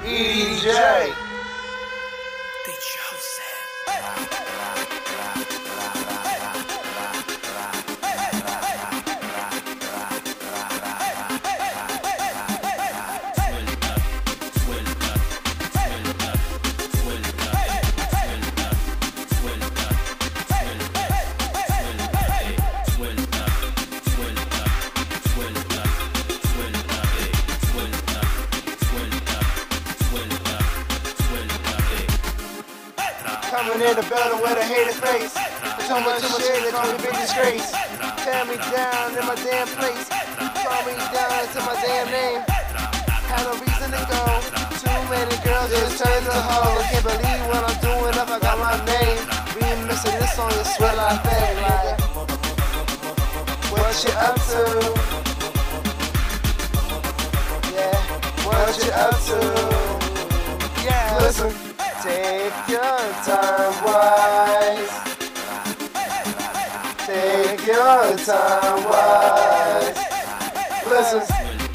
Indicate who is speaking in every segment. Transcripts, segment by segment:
Speaker 1: EDJ. Coming in the building with a hated face. So much shit, they call me big disgrace. Tear me down in my damn place. Call me down to my damn name. Had no reason to go. Too many girls just turn to hoes. I can't believe what I'm doing if I got my name. Remixing this song is sweat like that. Like, what you up to? Yeah, what you up to? Yeah, listen. Take your time wise. Take your time wise. Listen.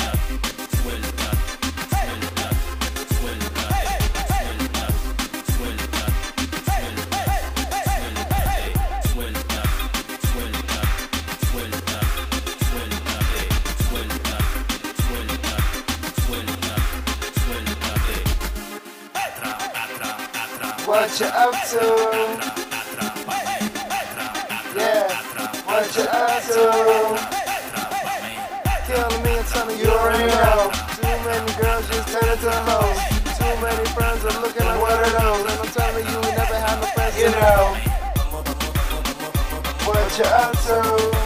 Speaker 1: What you up to? Yeah, what you up to? Killing me and telling you already know. Too many girls just turn into hoes. Too many friends are looking like what are those? And I'm telling you, we never had no friends, you know. What you up to?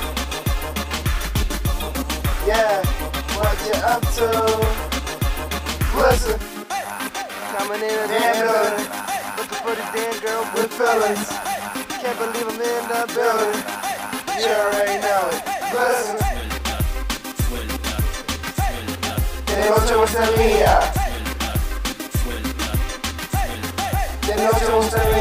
Speaker 1: Yeah, what you up to? Listen, coming in a damn building. For the damn girl with feelings. Can't believe I'm in the building. You already know it. Listen. De noche usted mía. De noche usted mía.